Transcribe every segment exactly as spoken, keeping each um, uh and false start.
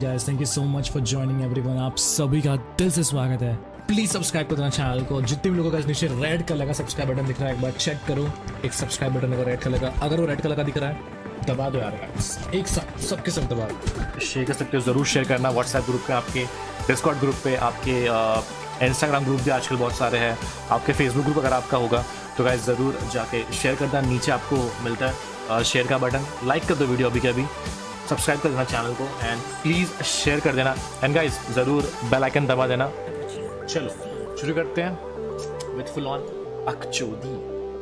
Guys, thank you so much for joining everyone. आप सभी का दिल से स्वागत है. प्लीज सब्सक्राइब कर देना चैनल को. जितने भी लोगों का नीचे रेड कलर का सब्सक्राइब बटन दिख रहा है एक बार चेक करो. एक सब्सक्राइब बटन अगर रेड कलर का अगर वो रेड कलर का दिख रहा है दबा दो यार guys. एक साथ सबके सब दबा दो. शेयर कर सकते हो, ज़रूर शेयर करना. व्हाट्सएप ग्रुप पे, आपके डिस्कॉर्ड ग्रुप पे, आपके इंस्टाग्राम ग्रुप भी आजकल बहुत सारे हैं, आपके फेसबुक ग्रुप अगर आपका होगा तो गाइस ज़रूर जाके शेयर करना. नीचे आपको मिलता है शेयर का बटन. लाइक कर दो वीडियो अभी के अभी, सब्सक्राइब कर देना चैनल को एंड प्लीज़ शेयर कर देना. एंड गाइस ज़रूर बेल आइकन दबा देना. चलो शुरू करते हैं विद फुल ऑन बकचोदी.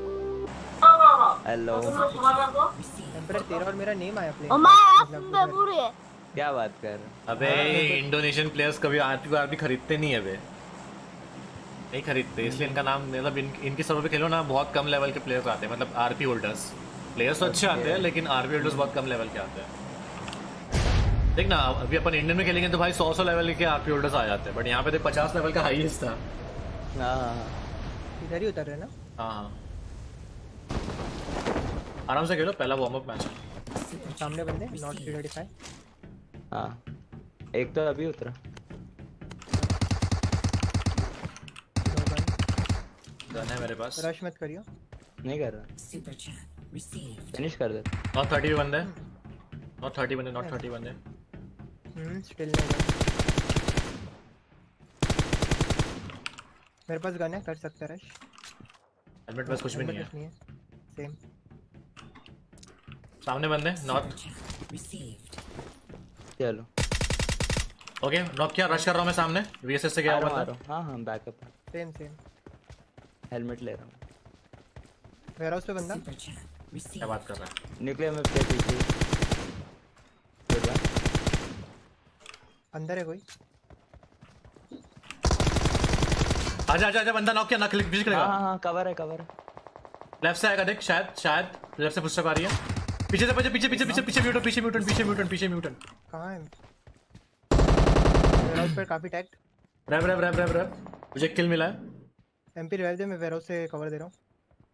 हेलो एम्परर, तेरा और मेरा नेम आया प्ले. क्या बात कर? अबे इंडोनेशियन प्लेयर्स कभी आरपी आरपी खरीदते नहीं है बे, नहीं खरीदते, इसलिए इनका नाम मतलब इन, इनके सर्वर पे खेलो ना बहुत कम लेवल के प्लेयर्स आते हैं. मतलब आरपी होल्डर्स. प्लेयर्स तो अच्छे आते हैं लेकिन आरपी होल्डर्स बहुत कम लेवल के आते हैं. देख ना अभी अपन इंडियन में खेलेंगे तो भाई सौ सौ लेवल के आरपी होल्डर्स आ जाते हैं, बट यहाँ पे देख पचास लेवल का हाईएस्ट था. हाँ इधर ही उतर रहे ना. हाँ हाँ आराम से खेलो, पहला वार्म अप मैच है. सामने बंदे नॉट थ्री थर्टी फाइव. हाँ एक तो अभी उतरा. गन है मेरे पास. रश मत करियो. नहीं कर रहा, फिनिश कर दे. नॉट थर्टी बंदे, नॉट थर्टी बंदे, नॉट थर्टी बंदे. हम्म स्टिल नहीं. मेरे पास गन है, कर सकते हैं रश. हेलमेट बस कुछ भी नहीं है. सेम सामने बंदे नॉट. चलो ओके नॉक किया. रश कर रहा हूं मैं सामने. वीएसएस से गया हुआ था. हाँ हाँ बैकअप. सेम सेम हेलमेट ले रहा हूँ. वेयरहाउस पे बंदा. क्या बात कर रहा है? निकले मैं पे पीछे. अंदर है कोई. आजा आजा आजा. बंदा नॉक किया ना. क्लिक पीछे करेगा. हाँ हाँ कवर है कवर है. लेफ्ट से आएगा देख. शायद शायद लेफ्ट से फुटस्टेप आ रही है. पीछे से पीछे पीछे पीछे पीछे पीछे म्यूटेंट पीछे म्यूटेंट पीछे म्यूटेंट पीछे म्यूटेंट. कहां है? वेयरहाउस पर काफी tag. Rap rap rap rap rap. मुझे किल मिला है. एमपी रिवाइव दे. मैं वेयरहाउस से कवर दे रहा हूं.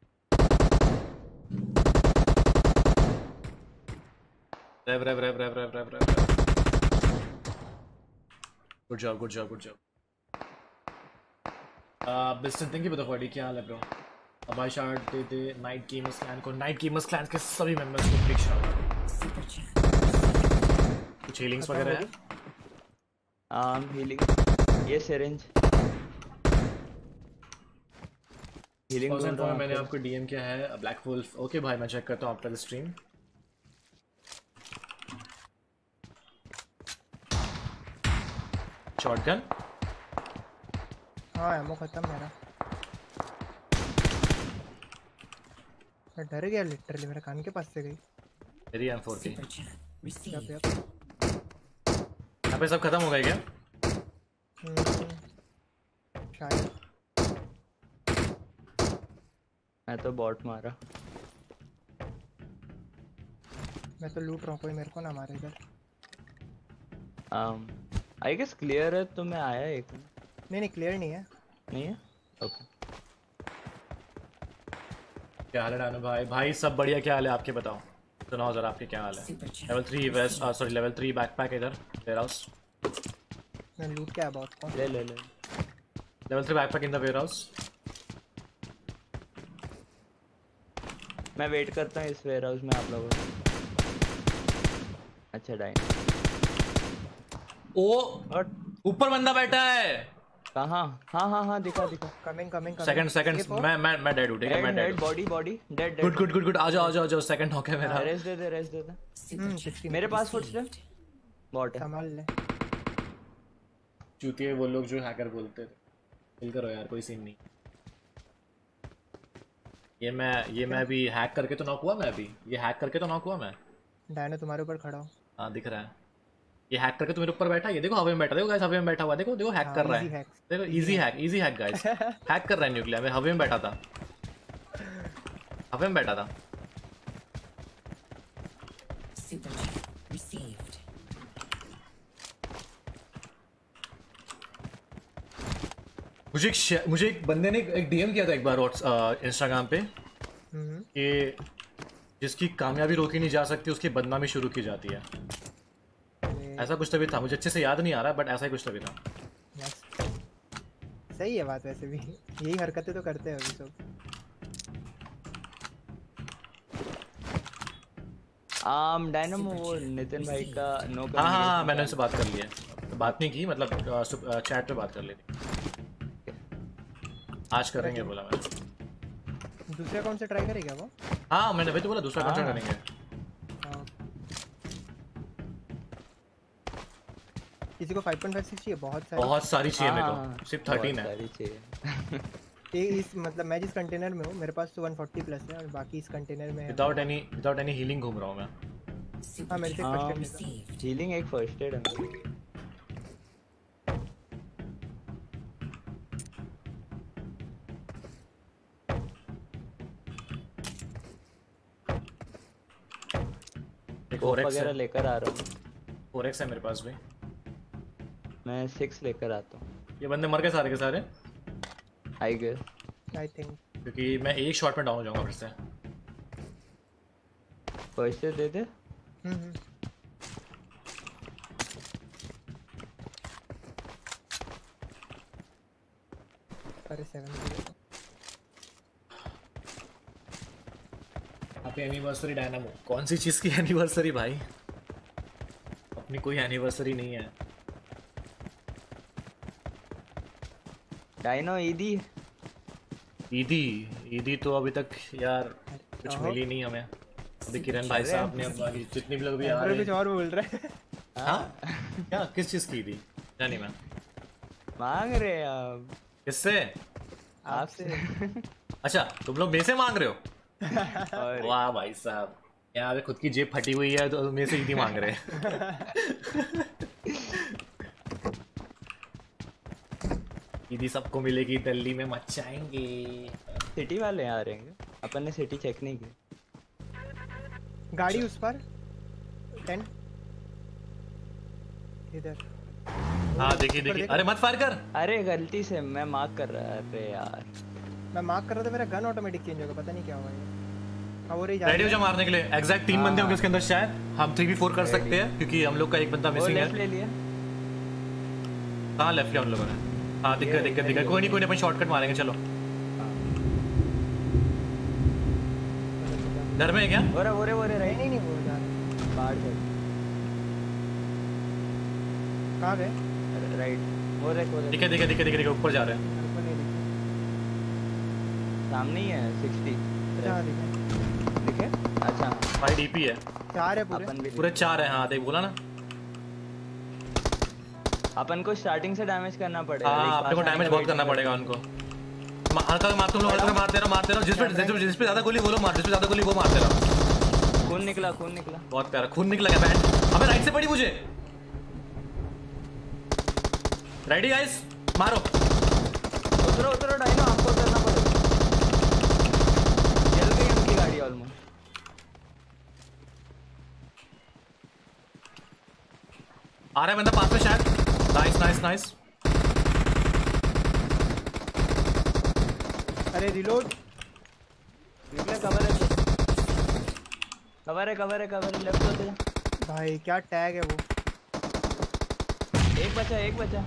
Rap rap rap rap rap rap rap. Good job good job good job. बिस्टन thank you for the forty. क्या हाल है ब्रो? अबाई शार्ट दे दे नाइट गेमर्स क्लैन को. नाइट गेमर्स क्लैन के सभी मेंबर्स को बिग शाउट. कुछ हीलिंग्स वगैरह है? आम हीलिंग. ये सिरिंज हीलिंग बोल रहा हूं. मैंने आपको डीएम किया है ब्लैक वुल्फ. ओके भाई मैं चेक करता हूं आफ्टर द स्ट्रीम. शॉटगन. हाँ एमो खत्म मेरा. मैं डर गया लिटरली. मेरे कान के पास से गई. मेरी एम फोर की. Yup yup. यहाँ पे सब खत्म हो गए क्या? शायद. मैं तो बॉट मारा. मैं तो लूट रहा हूँ. कोई मेरे को ना मारे इधर. um आई गेस क्लियर है तो मैं आया एक. नहीं नहीं क्लियर नहीं है. नहीं है. ओके क्या हाल है डानो भाई? भाई सब बढ़िया. क्या हाल है आपके? बताओ सुनाओ जरा आपके क्या हाल है? Level three vest sorry level three backpack इधर वेयरहाउस. मैं लूट के अबाउट को. ले ले ले. Level three backpack in the warehouse. मैं वेट करता हूँ इस वेयरहाउस में आप लोगों को. अच्छा डाइन. ओ ऊपर बंदा बैठा है. कहाँ? हाँ हाँ हाँ दिखा दिखा. Coming coming coming. Second second मैं मैं मैं डेड हूं. ठीक है मैं dead. Body body dead dead. Good good good good. आ जाओ आ जाओ आ जाओ. सेकंड नॉक है मेरा. रेस्ट दे दे रेस्ट दे दे. Hmm sixty. मेरे पास फुटस्टेप बॉट है. संभाल ले. चूतिए वो लोग जो हैकर बोलते थे. चिल करो यार, कोई सीन नहीं. ये मैं ये मैं भी हैक करके तो नॉक हुआ. मैं अभी ये हैक करके तो नॉक हुआ मैं. डायनो तुम्हारे ऊपर खड़ा हूं. हाँ दिख रहा है. ये हैक करके तो मेरे ऊपर बैठा है. ये देखो हवा में बैठा. देखो गाइस हवा में बैठा हुआ. देखो देखो हैक कर रहा है. देखो easy hack easy hack guys. Hack कर रहा है न्यूक्लियर में. हवा में बैठा था. हवा में बैठा था. मुझे एक मुझे एक बंदे ने एक डीएम किया था एक बार इंस्टाग्राम पे कि जिसकी कामयाबी रोकी नहीं जा सकती उसकी बदनामी शुरू की जाती है. ऐसा कुछ तो भी था, मुझे अच्छे से याद नहीं आ रहा बट ऐसा ही कुछ तो भी था। Yes. सही है बात, वैसे भी यही हरकतें तो करते हैं अभी सब। आम डायनामो वो नितिन भाई का नो हाँ हाँ हाँ मैंने उनसे बात कर ली है, बात नहीं की मतलब चैट पे बात कर ली थी, आज करेंगे बोला मैं। दूसरे अकाउंट से ट्राई करेगा वो? हाँ मैंने वही तो बोला दूसरा अकाउंट हाँ। करेंगे। हाँ। किसी को फाइव पॉइंट फाइव सिक्स चाहिए? बहुत सारी बहुत सारी चाहिए मेरे हाँ, को, सिर्फ थर्टीन है। सारी चाहिए। ये इस मतलब मैं जिस कंटेनर में हूँ मेरे पास तो वन फोर्टी प्लस है और बाकी इस कंटेनर में है। Without any without any healing घूम रहा हूँ मैं। हाँ मेरे से हाँ, फर्स्ट एड हीलिंग एक फर्स्ट एड है। एक कोप फोर एक्स वगैरह है, लेकर आ रहा हूँ। फोर एक्स है मेरे पास भी। मैं सिक्स लेकर आता हूँ। ये बंदे मर गए सारे के सारे, आई गेस आई थिंक। क्योंकि मैं एक शॉट में डाउन हो जाऊंगा फिर से। फर्स्ट एड दे दे। हम्म हम्म। अरे सेवन हैप्पी एनिवर्सरी डायनामो। कौन सी चीज़ की एनिवर्सरी भाई, अपनी कोई एनिवर्सरी नहीं है। डायनो ईदी ईदी ईदी तो अभी तक यार कुछ अहो। मिली नहीं हमें। अभी किरण भाई साहब ने अब बाकी जितने भी लोग भी आ एम्परर रहे कुछ हैं। और बोल रहा है। हाँ क्या किस चीज़ की ईदी जानी मैं मांग रहे हैं आप किससे? आपसे। अच्छा तुम लोग मेरे से मांग रहे हो? और वाह भाई साहब, यहाँ पे खुद की जेब फटी हुई है तो मेरे से ईदी मांग रहे हैं। ईदी सबको मिलेगी, दिल्ली में मचाएंगे। सिटी वाले आ रहे हैं, अपन ने सिटी चेक नहीं की। गाड़ी उस पर टेन इधर। हाँ देखिए देखिए, अरे मत फायर कर। अरे गलती से मैं मार्क कर रहा है। अरे यार मैं मार्क कर रहा था, मेरा गन ऑटोमेटिक चेंज होगा, पता नहीं क्या हुआ ये। हाँ वो रही जा रेडी हो रही जा मारने के लिए। एग्जैक्ट तीन बंदे होंगे इसके अंदर शायद, हम थ्री वी फोर कर सकते हैं क्योंकि हम लोग का एक बंदा वो मिसिंग लेफ्ट है। ले लिया। हाँ लेफ्ट लिया उन लोगों ने। हाँ दिक्कत दिक्कत दिक्कत, कोई नहीं कोई नहीं, अपन शॉर्टकट मारेंगे चलो। घर में है क्या? ओरे ओरे ओरे नहीं राइट नहीं नहीं वो जा रहा है। बाहर चल कहाँ गए? राइट ओरे ओरे दिखे दिखे दिखे दिखे दिखे, ऊपर जा रहे हैं। मेरे को नहीं दिखे। सामने ही है सिक्सटी। जहाँ दिखे ठीक है अच्छा भाई डीपी है, चार है पूरे। अपन भी पूरे चार है। हाँ देख बोला ना। अपन को स्टार्टिंग से डैमेज करना पड़ेगा। हाँ अपने को डैमेज बहुत करना पड़ेगा उनको। मा- हल्का मार तुम लोग, हल्का मारते रहो मारते रहो, जिस पे जिस पे जिस पे ज्यादा गोली वो लोग मार, जिस पे ज्यादा गोली वो मारते रहो। खून निकला खून निकला। बहुत प्यारा खून निकला क्या बैंड। अबे राइट से पड़ी मुझे। रेडी गाइस मारो। उतरो उतरो डाइनो, आपको उतरना पड़ेगा। जल गई उनकी गाड़ी ऑलमोस्ट। आ रहा है बंदा पास में शायद। Nice nice nice. अरे रिलोड। निकले कवर है कवर है कवर है कवर है लेफ्ट हो जा। भाई क्या टैग है वो। एक बचा एक बचा।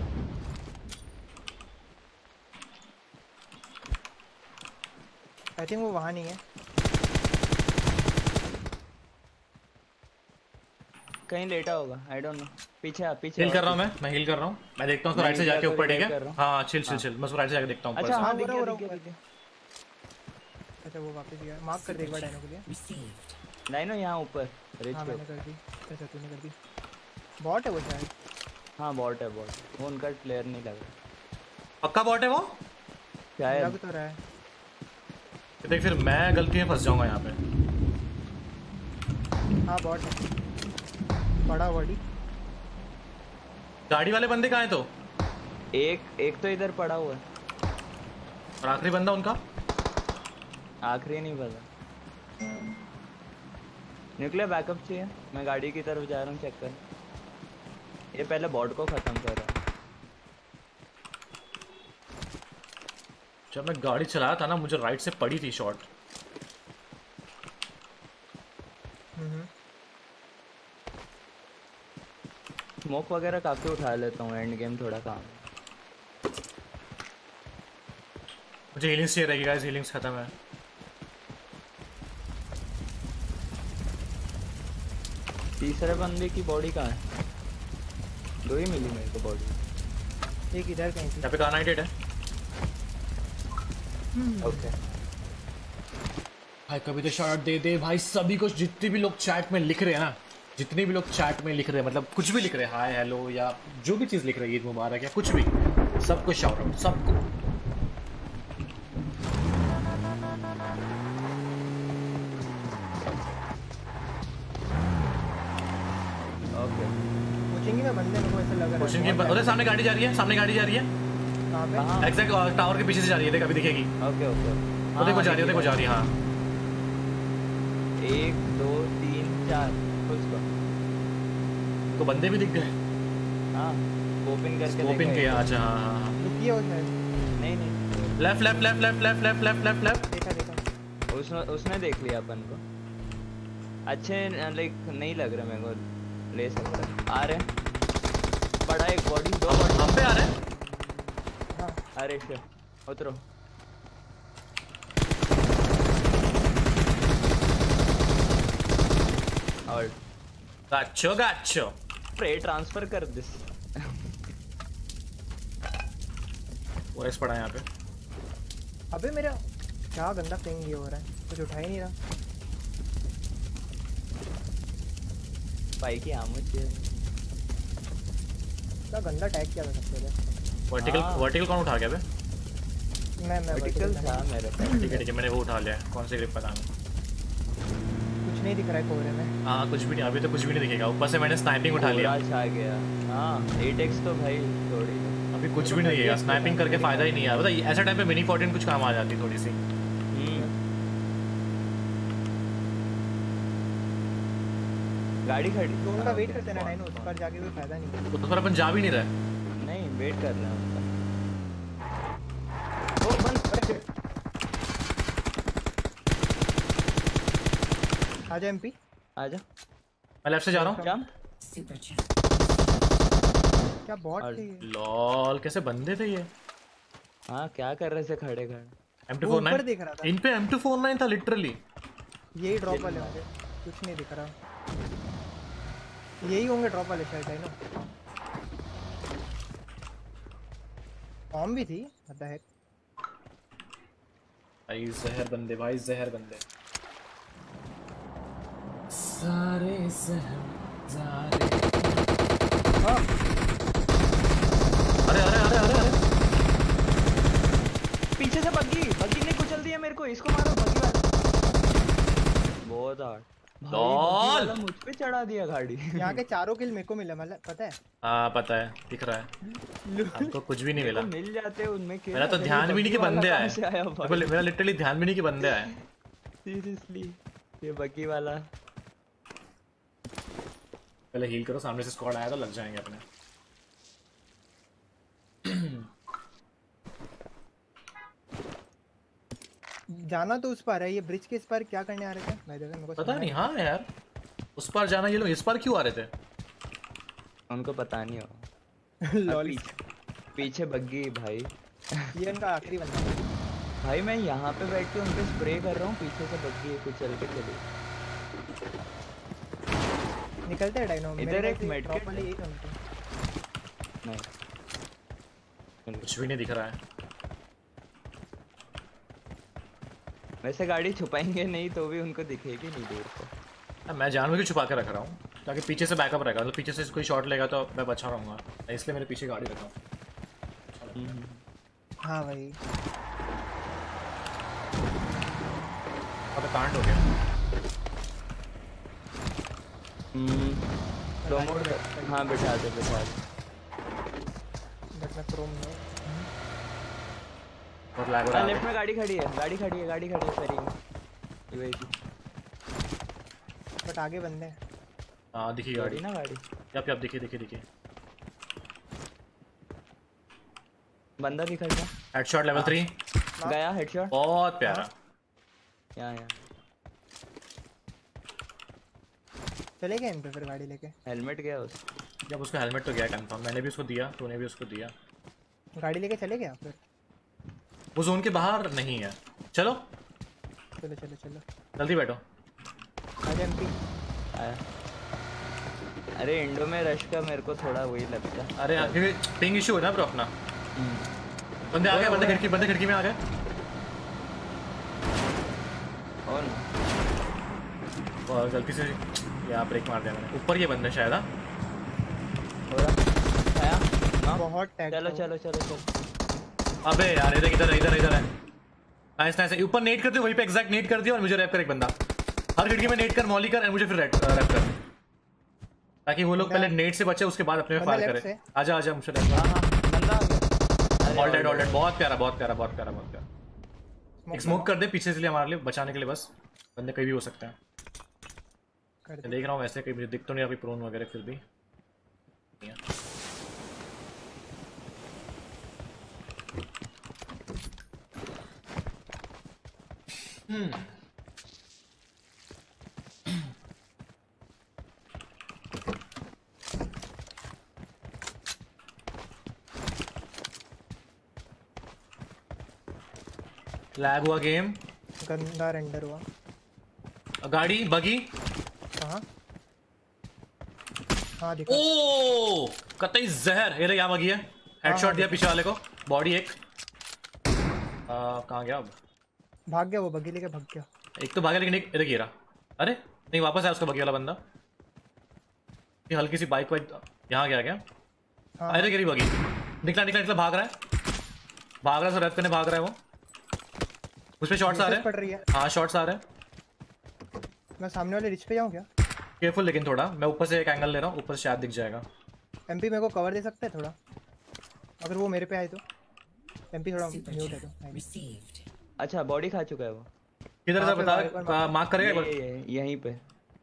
आई थिंक वो वहाँ नहीं है। कहीं लेटा होगा आई डोंट नो। पीछे आ पीछे हील आ, कर रहा हूँ मैं मैं हील कर रहा हूँ। मैं देखता हूँ उसको मैं राइट से heal जाके कर ऊपर ठीक revive कर है। रहा हूँ। हाँ चिल चिल चिल, मैं उसको राइट से जाके देखता हूँ ऊपर अच्छा से। हाँ वो दिख रहा, गया वो रहा, दिख गया ऊपर। दिख गया। अच्छा वो वापस गया। मार्क कर दे एक बार डायनो के लिए। डाइनो यहाँ ऊपर रिच हाँ के मैंने ऊपर। कर दी। अच्छा तूने कर दी। बॉट है वो शायद। हाँ बॉट है बॉट। वो उनका प्लेयर नहीं लग रहा पक्का बॉट है वो? शायद। लग तो रहा है। देख फिर मैं गलती में फंस जाऊंगा यहाँ पे। हाँ बॉट है। बड़ा बॉडी। गाड़ी वाले बंदे कहाँ हैं तो? एक एक तो इधर पड़ा हुआ है। और आखिरी बंदा उनका? आखिरी नहीं पता। न्यूक्लियर बैकअप चाहिए। मैं गाड़ी की तरफ जा रहा हूँ चेक कर। ये पहले बॉट को खत्म कर रहा है। जब मैं गाड़ी चलाया था ना मुझे राइट से पड़ी थी शॉट। हम्म स्मोक वगैरह काफी उठा लेता हूँ, एंड गेम थोड़ा काम। मुझे हीलिंग्स चाहिए रहेगी गाइस, हीलिंग्स खत्म है। तीसरे बंदे की बॉडी कहाँ है? दो ही मिली मेरे को बॉडी। एक इधर कहीं थी। यहाँ पे कहाँ नाइटेड है? ओके भाई कभी तो शॉट दे दे भाई सभी को, जितने भी लोग चैट में लिख रहे हैं ना, जितने भी लोग चैट में लिख रहे हैं, मतलब कुछ भी लिख रहे हैं, हाय हेलो या जो भी चीज़ लिख रहे हैं, ईद मुबारक या कुछ भी, सबको शाउट आउट, सबको। ओके कोचिंग में बंदे मेरे को ऐसा लग रहा क्वेश्चन है। की उधर सामने गाड़ी जा रही है, सामने गाड़ी जा रही है, कहाँ पे? कहाँ? एग्जैक्ट टावर के पीछे से जा रही है, देख अभी दिखेगी। ओके ओके वो देखो जा रही है, देखो जा रही है। हाँ एक दो तीन चार उसको। तो बंदे भी दिख गए, हाँ ओपन करके ओपन देखा किया। एक। अच्छा हाँ हाँ हाँ, रुकिए वो शायद। नहीं नहीं left left left left left left left left left. देखा देखा। उसने उसने देख लिया अपन को। अच्छे लाइक नहीं लग रहा मेरे को, ले सकता है। आ रहे बड़ा एक बॉडी, दो बॉडी हम पे आ रहे हैं। हाँ अरे शिट, उतरो। और गाचो गाचो। प्रे ट्रांसफर कर दिस। ओएस पड़ा है यहाँ पे। अबे मेरा क्या गंदा पिंग ये हो रहा है, कुछ उठा ही नहीं रहा। भाई की आमद चाहिए। क्या गंदा टैग किया था सबसे पहले। वर्टिकल हाँ। वर्टिकल कौन उठा गया बे? मैं मैं वर्टिकल vertical था मेरे पास। ठीक है ठीक है, मैंने वो उठा लिया। कौन सी ग्रिप पता नहीं। कुछ नहीं दिख रहा है कोहरे में। हाँ कुछ भी नहीं, अभी तो कुछ भी नहीं दिखेगा। ऊपर से मैंने स्नाइपिंग उठा लिया, पूरा छा गया। हाँ एट एक्स तो भाई थोड़ी। अभी कुछ भी नहीं दिखेगा। स्नाइपिंग करके फायदा ही नहीं है। बताइए ऐसा टाइम पे मिनी फोर्टीन कुछ काम आ जाती थोड़ी सी। हम्म गाड़ी खड़ी। तो उनका हाँ, वेट okay, करते ना spawn, नाइन, उस spawn। पर जाके कोई फायदा नहीं है। तो पर अपन जा भी नहीं रहे। नहीं वेट कर रहे हैं उनका। ओ बंद। आजा एमपी। आजा मैं लेफ्ट से जा रहा हूँ। जंप। क्या बॉट और- थे ये? लॉल कैसे बंदे थे ये। हाँ क्या कर रहे थे खड़े खड़े। एम टू वो फोर ऊपर नाइन देख रहा था। इन पे एम टू फोर नाइन था लिटरली। यही ड्रॉप वाले होंगे, कुछ नहीं दिख रहा। यही होंगे ड्रॉप वाले शायद, है ना। बॉम्ब भी थी, व्हाट द हेक। भाई जहर बंदे, भाई जहर बंदे सारे जहर सारे। हाँ अरे अरे अरे अरे अरे पीछे से बग्गी बग्गी ने कुचल दिया मेरे को। इसको मारो बग्गी वाला। बहुत हार्ड। भाई लॉल। बग्गी वाला मुझ पे चढ़ा दिया गाड़ी। यहाँ के चारों किल मेरे को मिला, मतलब पता है। हाँ पता है, दिख रहा है। हमको कुछ भी नहीं मिला। तो मिल जाते उनमें किल। मेरा तो ध्यान भी नहीं कि बंदे आए। से आया मेरे को- भाई मेरा लिटरली ध्यान भी नहीं कि बंदे आए। सीरियसली ये बग्गी वाला। पहले हील करो, सामने से स्क्वाड आया तो लग जाएंगे अपने। जाना तो उस पार है, ये ब्रिज के इस पार क्या करने आ रहे थे भाई? देखो मेरे को पता समझ नहीं। हाँ यार उस पार जाना, ये लोग इस पार क्यों आ रहे थे? उनको पता नहीं होगा। नहीं। लॉल, पीछे पीछे बग्गी भाई। ये इनका आखिरी बंदा है। भाई मैं यहाँ पे बैठ के उनपे स्प्रे कर रहा हूँ, पीछे से बग्गी कुछ चल के चली। निकलते हैं डायनो। इधर एक medkit ड्रॉप वाले है। एक उनके। नहीं कुछ भी नहीं दिख रहा है। वैसे गाड़ी छुपाएंगे नहीं तो भी उनको दिखेगी नहीं दूर को। अब मैं जानवर के छुपा के रख रहा हूँ ताकि पीछे से बैकअप रहेगा। तो पीछे से कोई शॉट लेगा तो मैं बचा रहूँगा, इसलिए मेरे पीछे गाड़ी रखा हूँ। हाँ भाई, अब कांड हो गया। Slow mode. हाँ बिठा दे बिठा दे। बट मैं क्रोम में हूँ। और लैग हो रहा लेफ्ट है। में गाड़ी खड़ी है, गाड़ी खड़ी है, गाड़ी खड़ी है फेरी में। यूएवी बट आगे बंदे हैं। हाँ दिखी गाड़ी ना गाड़ी। यप यप दिखी दिखी दिखी। बंदा दिखा था। हेडशॉट लेवल थ्री, गया हेडशॉट। बहुत प्यारा। यहाँ यहाँ चले गए इन पे फिर गाड़ी लेके। हेलमेट गया उस। जब उसका हेलमेट तो गया कंफर्म, मैंने भी उसको दिया, तूने भी उसको दिया। गाड़ी लेके चले गया फिर? वो जोन के बाहर नहीं है। चलो चलो चलो चलो जल्दी बैठो। आजा एमपी। आया। अरे इंडो में रश का मेरे को थोड़ा वही लगता है। अरे यार क्योंकि पिंग इशू है ना ब्रो अपना। बंदे आ गए, बंदे खिड़की बंदे खिड़की में आ गए। और और गलती से यहाँ ब्रेक मार दिया मैंने। ऊपर ये बंदे शायद। हाँ हो रहा आया ना। बहुत टैग। चलो चलो चलो चलो। अबे यार इधर इधर इधर इधर है। Nice nice. ऊपर नेट करते वहीं पे एग्जैक्ट नेट कर दिया और मुझे रैप कर एक बंदा। हर खिड़की में नेट कर, मॉली कर और मुझे फिर रैप कर, ताकि वो लोग पहले नेट से बचे उसके बाद अपने में फायर करें। आजा आजा मुझे रैप। हां हां बंदा आ गया। All dead all dead. बहुत प्यारा बहुत प्यारा बहुत प्यारा बहुत प्यारा। एक स्मोक कर दे पीछे से लिए हमारे लिए बचाने के लिए, बस बंदे कहीं भी हो सकते हैं। मैं देख रहा हूँ वैसे कहीं मुझे दिख तो नहीं अभी प्रोन वगैरह फिर भी। हम्म लैग हुआ गेम, गंदा रेंडर हुआ। गाड़ी बगी। हाँ हाँ दिखा। ओ कतई जहर। ये ले यहाँ बगी है। हेडशॉट दिया पीछे वाले को, बॉडी एक। कहाँ गया अब? भाग गया वो, बगी लेके भाग गया। एक तो भागा लेकिन एक इधर गिरा। अरे नहीं वापस आया उसका बगी वाला बंदा। ये हल्की सी बाइक वाइक यहाँ गया क्या? हाँ अरे गिरी बगी। निकला निकला निकला भाग रहा है, भाग रहा है रैप करने भाग रहा है वो। उस पे शॉट्स आ रहे पड़ रही हैं। है। हाँ शॉट्स आ रहे हैं। मैं सामने वाले रिच पे जाऊँ क्या? केयरफुल लेकिन थोड़ा, मैं ऊपर से एक एंगल ले रहा हूँ, ऊपर से शायद दिख जाएगा। एमपी मेरे को कवर दे सकता है थोड़ा, अगर वो मेरे पे आए तो? एमपी थोड़ा म्यूट है तो। अच्छा बॉडी खा चुका है वो। किधर था बता, मार्क करेगा ये, ये, यहीं पे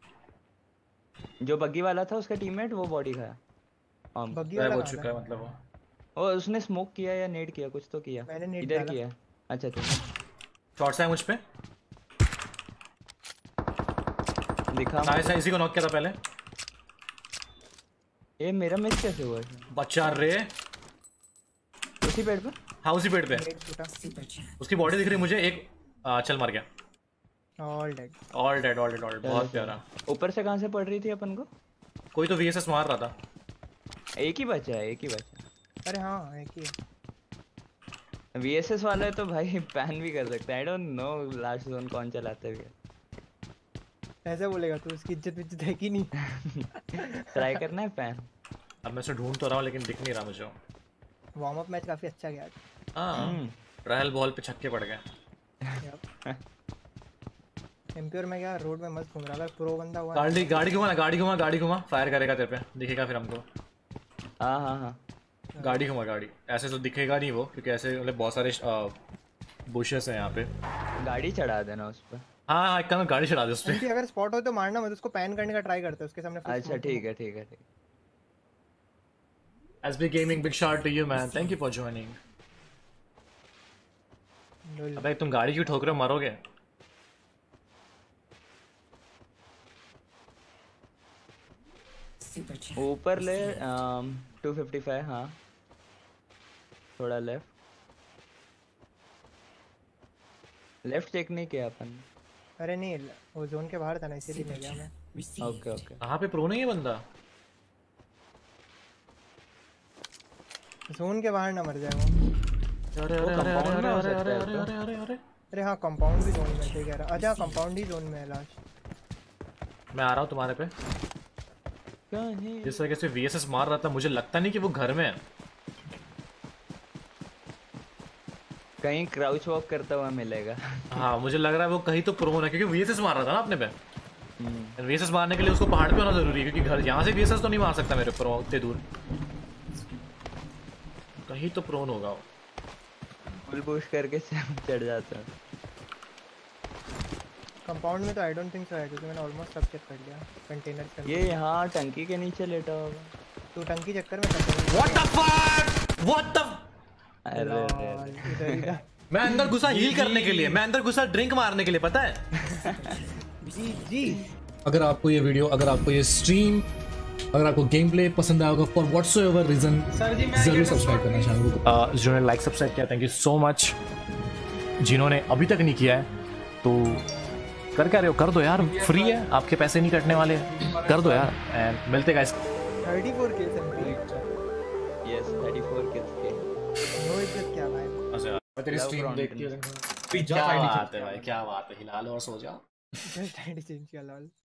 जो बग्गी वाला था उसका टीममेट वो बॉडी खाया। हां बग्गी वाला हो चुका है मतलब वो। वो उसने स्मोक किया या नेड किया, कुछ तो किया। मैंने नेड इधर किया। अच्छा ठीक शॉट्स है मुझ पे। दिखा नाइस है, इसी को नॉक किया था पहले। ये मेरा मिस कैसे हुआ? बच्चा रे उसी पेड़ पे। हाँ उसी पेड़ पे। उसकी बॉडी दिख रही मुझे। एक आ, चल मर गया। All dead all dead all dead all dead. बहुत प्यारा। ऊपर से कहां से पड़ रही थी अपन को? कोई तो वीएसएस मार रहा था। एक ही बचा है, एक ही बचा। अरे हाँ एक ही है। वीएसएस वाला है तो भाई पैन भी कर सकता है। I don't know last zone कौन चलाते हुए। ऐसे बोलेगा तू, उसकी इज्जत इज्जत है कि नहीं? ट्राई करना है पैन। अब मैं उसे ढूंढ तो रहा हूँ लेकिन दिख नहीं रहा मुझे। वार्म अप मैच काफी अच्छा गया। हाँ ट्रायल बॉल पे छक्के पड़ गए। एमपी और मैं क्या रोड में मस्त घूम रहा था, प्रो बंदा हुआ। गाड़ी गाड़ी घुमा ना, गाड़ी घुमा गाड़ी घुमा, फायर करेगा तेरे पे, दिखेगा फिर हमको। हाँ हाँ हाँ गाड़ी घुमा गाड़ी। ऐसे तो दिखेगा नहीं वो क्योंकि ऐसे मतलब बहुत सारे बुशेस हैं यहाँ पे। गाड़ी चढ़ा देना उस पर। हाँ हाँ एक काम गाड़ी चढ़ा दे उस पे। अगर स्पॉट हो तो मारना मत, उसको पैन करने का ट्राई करते हैं उसके सामने। अच्छा ठीक है ठीक है ठीक। S B gaming big shot to you man, thank you for joining. अबे तुम गाड़ी क्यों ठोक रहे हो, मरोगे। ऊपर ले टू फिफ्टी फाइव। हाँ थोड़ा लेफ्ट लेफ्ट चेक नहीं किया अपन। अरे नहीं वो जोन के बाहर था ना इसीलिए ले गया मैं। Okay okay. कहाँ पे प्रो नहीं है बंदा? जोन के बाहर ना मर जाए वो। अरे अरे अरे अरे अरे अरे अरे अरे अरे अरे अरे हाँ कंपाउंड भी जोन में से कह रहा। अच्छा कंपाउंड ही जोन में है लास्ट। मैं आ रहा हूँ तुम्हारे पे। जिस तरीके से वीएसएस मार रहा था मुझे लगता नहीं कि वो घर में है। कहीं क्राउच वॉक करता हुआ मिलेगा। हाँ मुझे लग रहा है वो कहीं तो प्रो है क्योंकि वीएसएस मार रहा था ना अपने पे। वीएसएस मारने के लिए उसको पहाड़ पे होना जरूरी है क्योंकि घर यहाँ से वीएसएस तो नहीं मार सकता मेरे प्रो उतने दूर। कहीं तो प्रोन होगा वो। फुल पुश करके चढ़ जाता है। कंपाउंड में तो आई डोंट थिंक सो है क्योंकि मैंने ऑलमोस्ट सब चेक कर लिया कंटेनर के। ये यहाँ टंकी के नीचे लेटा होगा। तू टंकी चक्कर में कर। What the fuck what the. अरे मैं अंदर घुसा हील करने के लिए, मैं अंदर घुसा ड्रिंक मारने के लिए, पता है। जी जी। अगर आपको ये वीडियो अगर आपको ये स्ट्रीम अगर आपको गेम प्ले पसंद आया होगा फॉर व्हाट्सोएवर रीजन जरूर सब्सक्राइब करना चैनल को। uh, जिन्होंने लाइक सब्सक्राइब किया थैंक यू सो मच। जिन्होंने अभी तक नहीं किया है तो कर क्या रहे हो, कर दो यार, फ्री है, आपके पैसे नहीं कटने वाले, कर दो यार। एंड मिलते guys. Thirty four kills MP. Yes thirty four kills के। नो इज्जत क्या भाई। अच्छा तेरी स्ट्रीम देख के क्या क्या बात है भाई, क्या बात है, हिला लो और सो जाओ। जस्ट आईडी चेंज किया लॉल।